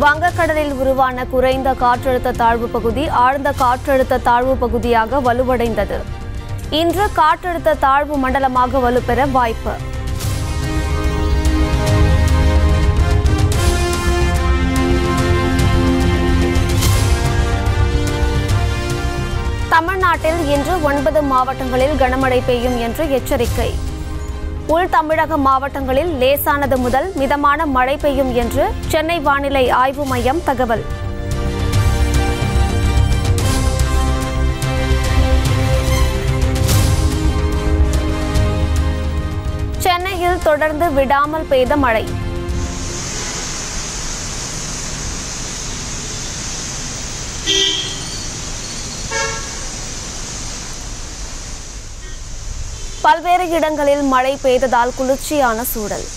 வங்கக்கடலில் உருவான குறைந்த காற்றழுத்த தாழ்வு பகுதி ஆழ்ந்த காற்றழுத்த தாழ்வு பகுதியாக வலுவடைந்தது. இன்று காற்றழுத்த தாழ்வு மண்டலமாக வலுப்பெற வாய்ப்பு. தமிழ்நாட்டில் இன்று 9 மாவட்டங்களில் கனமழை பெய்யும் என்று எச்சரிக்கை. உள் தமிழக மாவட்டங்களில் லேசானது முதல் மிதமான மழை பெய்யும் என்று சென்னை வானிலை ஆய்வு மையம் தகவல். சென்னையில் தொடர்ந்து விடாமல் பெய்த மழை. பல்வேறு இடங்களில் மழை பெய்ததால் குளிர்ச்சியான சூழல்.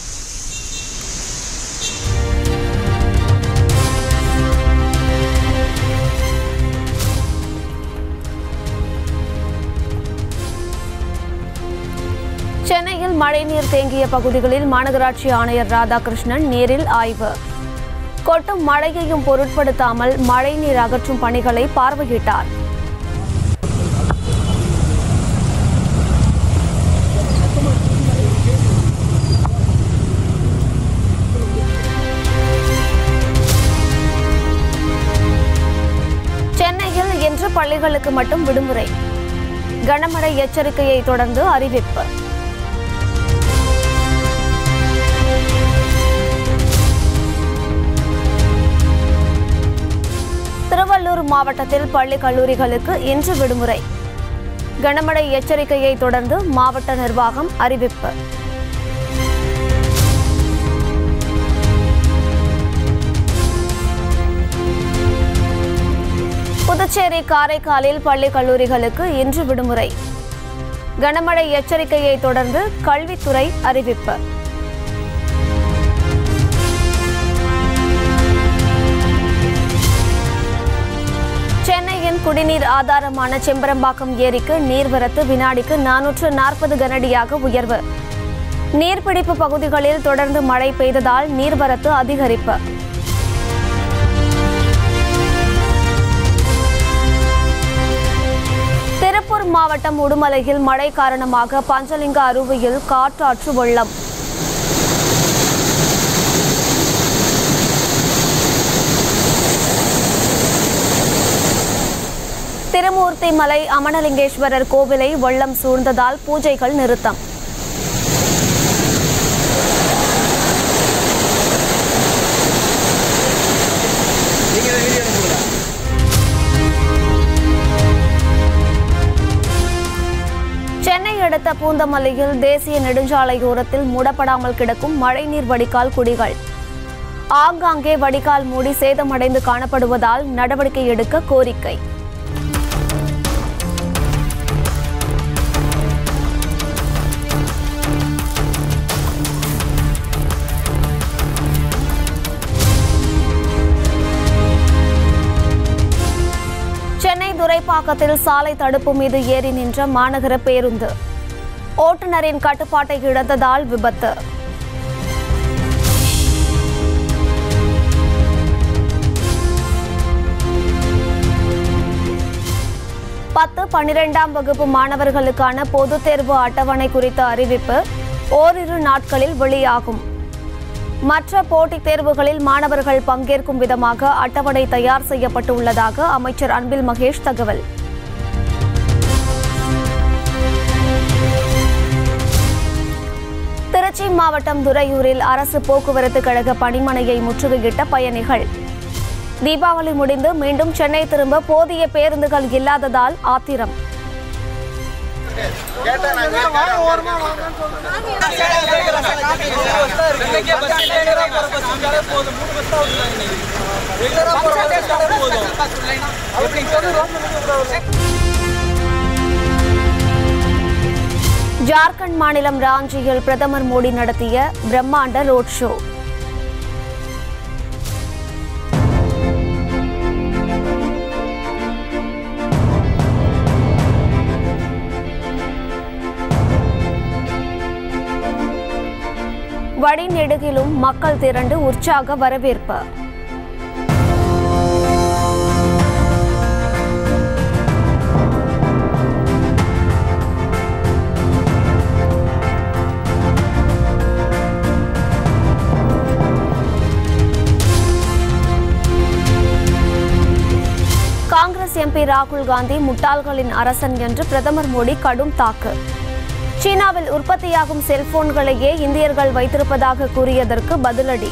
சென்னையில் மழைநீர் தேங்கிய பகுதிகளில் மாநகராட்சி ஆணையர் ராதாகிருஷ்ணன் நேரில் ஆய்வு. கொட்டும் மழையையும் பொருட்படுத்தாமல் மழைநீர் அகற்றும் பணிகளை பார்வையிட்டார். சென்னையில் இன்று பள்ளிகளுக்கு மட்டும் விடுமுறை. கனமழை எச்சரிக்கையை தொடர்ந்து அறிவிப்பு. திருவள்ளூர் மாவட்டத்தில் பள்ளி கல்லூரிகளுக்கு இன்று விடுமுறை. கனமழை எச்சரிக்கையை தொடர்ந்து மாவட்ட நிர்வாகம் அறிவிப்பு. புதுச்சேரி காரைக்காலில் பள்ளி கல்லூரிகளுக்கு இன்று விடுமுறை. கனமழை எச்சரிக்கையை தொடர்ந்து கல்வித்துறை அறிவிப்பு. சென்னையின் குடிநீர் ஆதாரமான செம்பரம்பாக்கம் ஏரிக்கு நீர்வரத்து வினாடிக்கு 440 கனஅடியாக உயர்வு. நீர்பிடிப்பு பகுதிகளில் தொடர்ந்து மழை பெய்ததால் நீர்வரத்து அதிகரிப்பு. திருப்பூர் மாவட்டம் உடுமலையில் மழை காரணமாக பஞ்சலிங்க அருவியில் காட்டாற்று வெள்ளம். திருமூர்த்தி மலை அமனலிங்கேஸ்வரர் கோவிலை வெள்ளம் சூழ்ந்ததால் பூஜைகள் நிறுத்தம். சென்னை அடுத்த பூந்தமல்லியில் தேசிய நெடுஞ்சாலையோரத்தில் மூடப்படாமல் கிடக்கும் மழைநீர் வடிகால் குடிகள். ஆங்காங்கே வடிகால் மூடி சேதமடைந்து காணப்படுவதால் நடவடிக்கை எடுக்க கோரிக்கை. சென்னை துரைப்பாக்கத்தில் சாலை தடுப்பு மீது ஏறி நின்ற மாநகர பேருந்து. ஓட்டுநரின் கட்டுப்பாட்டை இழந்ததால் விபத்து. பத்து 12ஆம் வகுப்பு மாணவர்களுக்கான பொதுத் தேர்வு அட்டவணை குறித்த அறிவிப்பு ஓரிரு நாட்களில் வெளியாகும். மற்ற போட்டித் தேர்வுகளில் மாணவர்கள் பங்கேற்கும் விதமாக அட்டவணை தயார் செய்யப்பட்டுள்ளதாக அமைச்சர் அன்பில் மகேஷ் தகவல். திருச்சி மாவட்டம் துறையூரில் அரசு போக்குவரத்து கழக பணிமனையை முற்றுகையிட்ட பயணிகள். தீபாவளி முடிந்து மீண்டும் சென்னை திரும்ப போதிய பேருந்துகள் இல்லாததால் ஆத்திரம். ஜார்க்கண்ட் மாநிலம் ராஞ்சியில் பிரதமர் மோடி நடத்திய பிரம்மாண்ட ரோட் ஷோ. வடிநெடுகிலும் மக்கள் திரண்டு உற்சாக வரவேற்பு. பிஜேபி ராகுல் காந்தி முட்டாள்களின் அரசன் என்று பிரதமர் மோடி கடும் தாக்கு. சீனாவில் உற்பத்தியாகும் செல்போன்களையே இந்தியர்கள் வைத்திருப்பதாக கூறியதற்கு பதிலடி.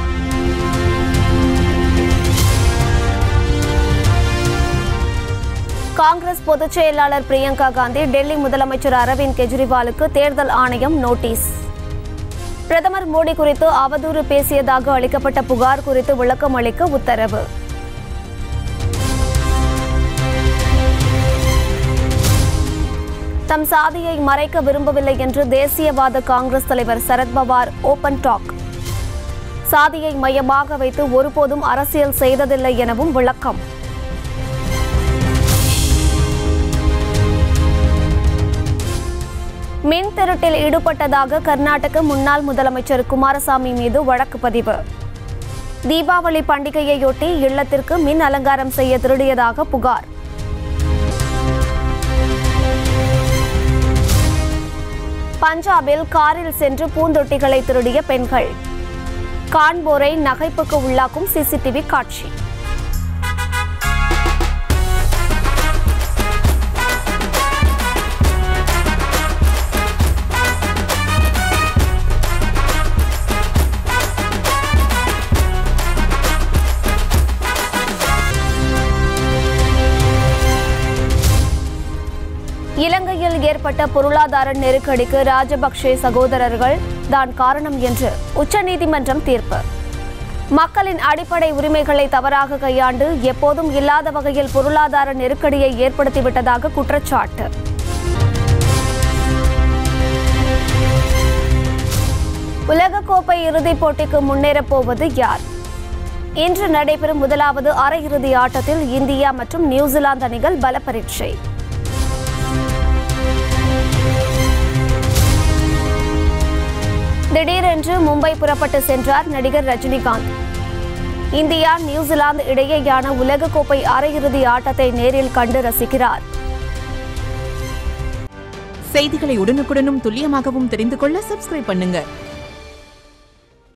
காங்கிரஸ் பொதுச் செயலாளர் பிரியங்கா காந்தி டெல்லி முதலமைச்சர் அரவிந்த் கெஜ்ரிவாலுக்கு தேர்தல் ஆணையம் நோட்டீஸ். பிரதமர் மோடி குறித்து அவதூறு பேசியதாக அளிக்கப்பட்ட புகார் குறித்து விளக்கம் அளிக்க உத்தரவு. தம் சாதியை மறைக்க விரும்பவில்லை என்று தேசியவாத காங்கிரஸ் தலைவர் சரத்பவார் ஓபன் டாக். சாதியை மையமாக வைத்து ஒருபோதும் அரசியல் செய்ததில்லை எனவும் விளக்கம். மின் திருட்டில் ஈடுபட்டதாக கர்நாடக முன்னாள் முதலமைச்சர் குமாரசாமி மீது வழக்கு பதிவு. தீபாவளி பண்டிகையையொட்டி இல்லத்திற்கு மின் அலங்காரம் செய்ய திருடியதாக புகார். பஞ்சாபில் காரில் சென்று பூந்தொட்டிகளை திருடிய பெண்கள். காண்போரை நகைப்புக்கு உள்ளாக்கும் சிசிடிவி காட்சி. இலங்கையில் ஏற்பட்ட பொருளாதார நெருக்கடிக்கு ராஜபக்சே சகோதரர்கள் தான் காரணம் என்று உச்சநீதிமன்றம் தீர்ப்பு. மக்களின் அடிப்படை உரிமைகளை தவறாக கையாண்டு எப்போதும் இல்லாத வகையில் பொருளாதார நெருக்கடியை ஏற்படுத்திவிட்டதாக குற்றச்சாட்டு. உலகக்கோப்பை இறுதிப் போட்டிக்கு முன்னேறப் போவது யார்? இன்று நடைபெறும் முதலாவது அரையிறுதி ஆட்டத்தில் இந்தியா மற்றும் நியூசிலாந்து அணிகள் பல பரீட்சை. திடீரென்று மும்பை புறப்பட்டு சென்றார் நடிகர் ரஜினிகாந்த். இந்தியா நியூசிலாந்து இடையேயான உலகக்கோப்பை அரையிறுதி ஆட்டத்தை நேரில் கண்டு ரசிக்கிறார். செய்திகளை உடனுக்குடனும் துல்லியமாகவும் தெரிந்து கொள்ள சப்ஸ்கிரைப் பண்ணுங்க.